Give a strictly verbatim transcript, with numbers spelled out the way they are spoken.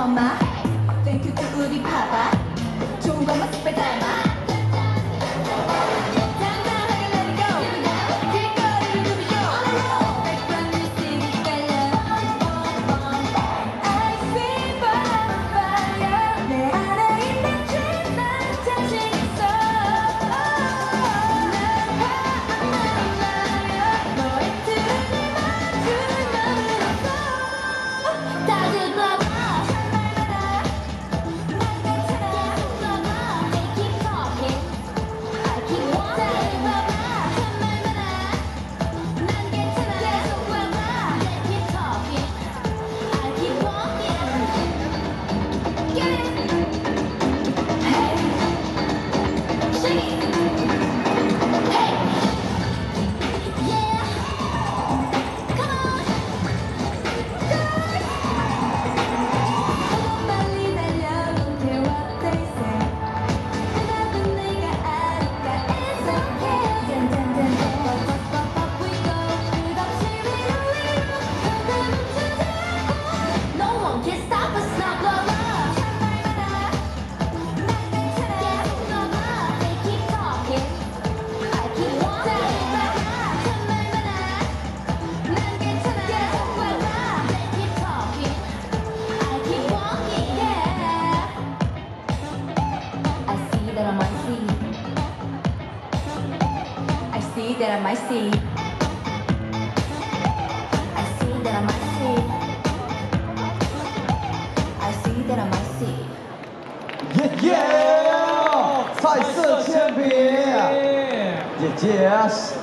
엄마 땡큐 또 우리 파파 좋은 것만 습에 담아 That I might see. I see that I might see. I see that I might see. Yeah, yeah! 彩色铅笔， Yes, yes.